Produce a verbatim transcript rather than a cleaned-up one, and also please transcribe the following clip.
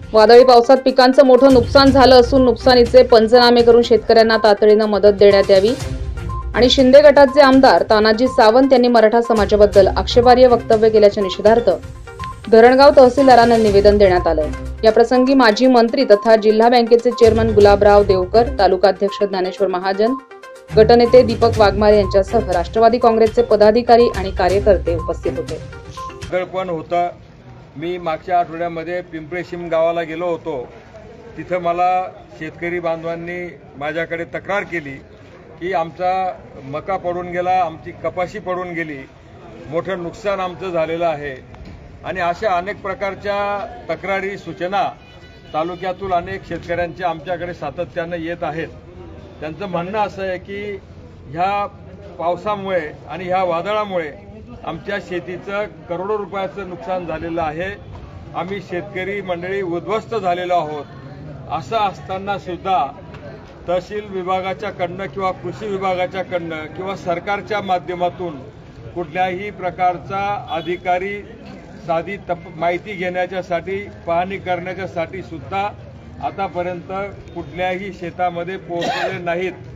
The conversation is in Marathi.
वादळी पावसात पिकांचं मोठं नुकसान झालं असून नुकसानीचे पंचनामे करून शेतकऱ्यांना तातडीनं मदत देण्यात यावी आणि शिंदे गटाचे आमदार तानाजी सावंत यांनी मराठा समाजाबद्दल आक्षेपार्ह वक्तव्य केल्याच्या निषेधार्थ धरणगाव तहसीलदारांना निवेदन देण्यात आलं। या प्रसंगी माजी मंत्री तथा जिल्हा बँकेचे चेअरमन गुलाबराव देवकर, तालुकाध्यक्ष ज्ञानेश्वर महाजन, गटनेते दीपक वाघमारे यांच्यासह राष्ट्रवादी काँग्रेसचे पदाधिकारी आणि कार्यकर्ते उपस्थित होते। पण होता मी मागच्या आठवड्यामध्ये पिंपळेशिम गावाला गेलो होतो। तिथं मला शेतकरी बांधवांनी माझ्याकडे तक्रार केली की आमचा मका पडून गेला, आमची कपाशी पडून गेली, मोठं नुकसान आमचं झालेलं आहे आणि अशा अनेक प्रकारच्या तक्रारी सूचना तालुक्यातील अनेक शेतकऱ्यांचे आमच्याकडे सातत्याने येत आहेत। त्यांचं म्हणणं असं आहे की ह्या पावसामुळे आणि ह्या वादळामुळे आमच्या शेतीचं करोडो रुपयाचं नुकसान झालेलं आहे। आम्ही शेतकरी मंडळी उद्ध्वस्त झालेलो आहोत। असं असताना सुद्धा तहसील विभागाच्याकडनं किंवा कृषी विभागाच्याकडनं किंवा सरकारच्या माध्यमातून कुठल्याही प्रकारचा अधिकारी साधी तप माहिती घेण्याच्यासाठी पाहणी करण्याच्यासाठी सुद्धा आतापर्यंत कुठल्याही शेतामध्ये पोहोचलेले नाहीत।